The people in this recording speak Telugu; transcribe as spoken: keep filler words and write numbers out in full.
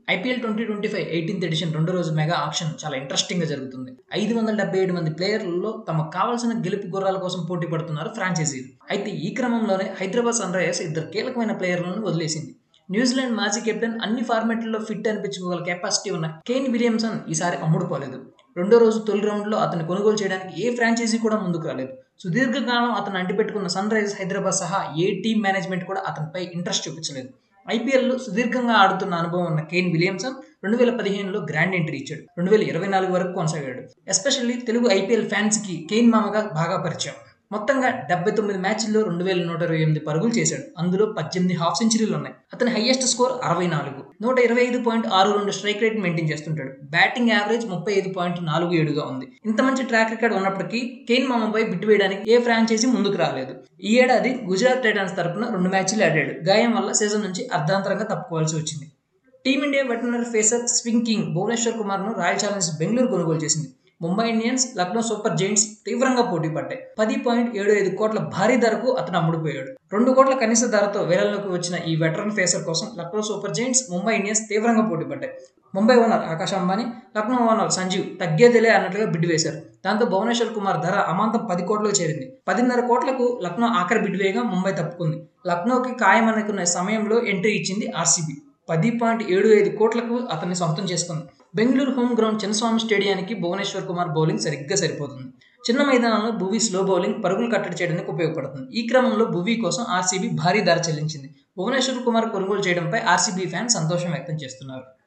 IPL twenty twenty five eighteenth edition రెండో రోజు మెగా ఆక్షన్ చాలా ఇంట్రెస్టింగ్ గా జరుగుతుంది. ఐదు వందల డెబ్బై ఏడు మంది ప్లేయర్లలో తమకు కావాల్సిన గెలుపు గుర్రాల కోసం పోటీ పడుతున్నారు ఫ్రాంచైజీలు. అయితే ఈ క్రమంలోనే హైదరాబాద్ సన్ రైజర్స్ ఇద్దరు కీలకమైన ప్లేయర్లను వదిలేసింది. న్యూజిలాండ్ మాజీ కెప్టెన్, అన్ని ఫార్మాట్లలో ఫిట్ అనిపించుకోగల కెపాసిటీ ఉన్న కేన్ విలియమ్సన్ ఈసారి అమ్ముడుపోలేదు. రెండో రోజు తొలి రౌండ్లో అతన్ని కొనుగోలు చేయడానికి ఏ ఫ్రాంచైజీ కూడా ముందుకు రాలేదు. సుదీర్ఘకాలం అతను అంటిపెట్టుకున్న సన్ రైజర్స్ హైదరాబాద్ సహా ఏ టీమ్ మేనేజ్మెంట్ కూడా అతనిపై ఇంట్రెస్ట్ చూపించలేదు. ఐపీఎల్లో సుదీర్ఘంగా ఆడుతున్న అనుభవం ఉన్న కేన్ విలియమ్సన్ రెండు వేల పదిహేనులో గ్రాండ్ ఎంట్రీ ఇచ్చాడు. రెండు వేల ఇరవై నాలుగు వరకు కొనసాగాడు. ఎస్పెషల్లీ తెలుగు ఐపీఎల్ ఫ్యాన్స్ కి కేన్ మామగా బాగా పరిచయం. మొత్తంగా డెబ్బై తొమ్మిది మ్యాచ్ల్లో రెండు వేల నూట ఇరవై ఎనిమిది పరుగులు చేశాడు. అందులో పద్దెనిమిది హాఫ్ సెంచరీలు ఉన్నాయి. అతని హైయెస్ట్ స్కోర్ అరవై నాలుగు. నూట ఇరవై ఐదు పాయింట్ ఆరు రెండు స్ట్రైక్ రేట్ మెయింటైన్ చేస్తుంటాడు. బ్యాటింగ్ యావరేజ్ ముప్పై ఐదు పాయింట్ నాలుగు ఏడుగా ఉంది. ఇంత మంచి ట్రాక్ రికార్డ్ ఉన్నప్పటికీ కేన్ మామపై బిట్టు వేయడానికి ఏ ఫ్రాంచైజీ ముందుకు రాలేదు. ఈ ఏడాది గుజరాత్ టైటాన్స్ తరపున రెండు మ్యాచ్లు ఆడాడు. గాయం వల్ల సీజన్ నుంచి అర్ధాంతరంగా తప్పుకోవాల్సి వచ్చింది. Team India veteran pacer swing king Bhuvneshwar Kumar ను రాయల్ ఛాలెంజర్స్ బెంగళూరు కొనుగోలు చేసింది. Mumbai Indians, Lucknow Super Giants తీవ్రంగా పోటీ పడ్డాయి. పది పాయింట్ ఏడు ఐదు కోట్ల భారీ ధరకు అతను అమ్ముడుపోయాడు. రెండు కోట్ల కనీస ధరతో వేలంలోకి వచ్చిన ఈ వెటరన్ ఫేసర్ కోసం Lucknow Super Giants, Mumbai Indians తీవ్రంగా పోటీ పడ్డాయి. ముంబై ఓనర్ ఆకాష్ అంబానీ, లక్నో ఓనర్ సంజీవ్ తగ్గేదిలే అన్నట్లుగా బిడ్ వేశారు. దాంతో భువనేశ్వర్ కుమార్ ధర అమాంతం పది కోట్లకు చేరింది. పదిన్నర కోట్లకు లక్నో ఆఖరి బిడ్ వేయగా ముంబై తప్పుకుంది. లక్నోకి ఖాయమనుకున్న సమయంలో ఎంట్రీ ఇచ్చింది ఆర్సీబీ. పది పాయింట్ ఏడు ఐదు కోట్లకు అతన్ని సొంతం చేసుకుంది. బెంగళూరు హోమ్ గ్రౌండ్ చిన్నస్వామి స్టేడియానికి భువనేశ్వర్ కుమార్ బౌలింగ్ సరిగ్గా సరిపోతుంది. చిన్న మైదానంలో భువీ స్లో బౌలింగ్ పరుగులు కట్టడి చేయడానికి ఉపయోగపడుతుంది. ఈ క్రమంలో భువీ కోసం ఆర్సీబీ భారీ ధర చెల్లించింది. భువనేశ్వర్ కుమార్ కొనుగోలు చేయడంపై ఆర్సీబీ ఫ్యాన్స్ సంతోషం వ్యక్తం చేస్తున్నారు.